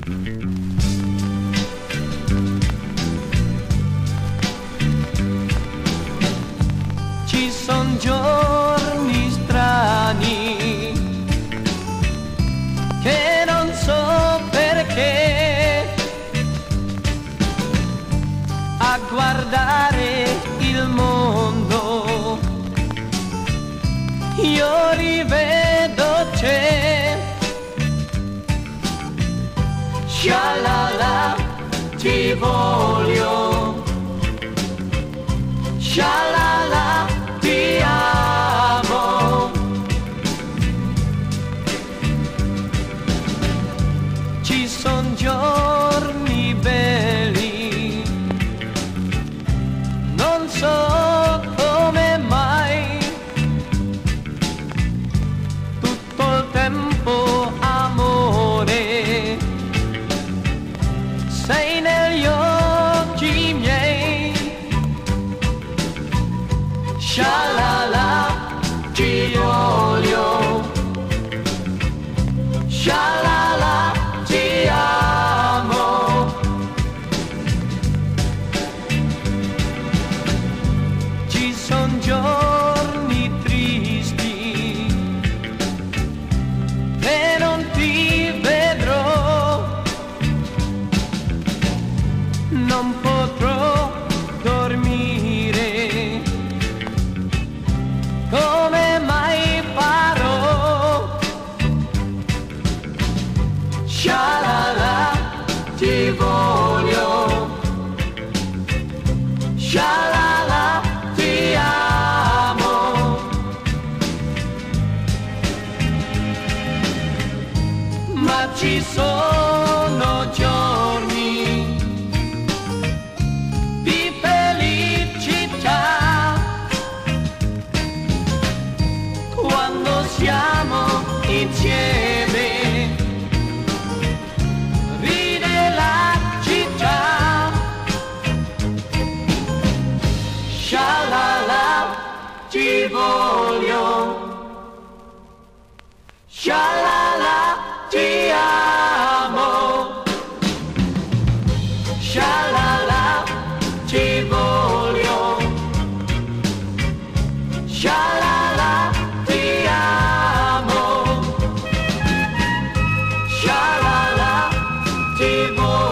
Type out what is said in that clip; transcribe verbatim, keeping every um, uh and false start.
Ci son giorni strani che non so perché a guardare il mondo io rivedo c'è scialala ti voglio scialala ti amo ci son giorni belli non so come mai tutto il tempo amore sei negli occhi miei scialala ti voglio scialala ti amo ci son giorni tristi e non ti vedrò non potrò dormire come mai farò scialala ti voglio scialala ti amo ma ci sono giorni di felicità quando siamo insieme ride la città scialala ti voglio scialala ti amo scialala ti voglio scialala ti amo scialala ti voglio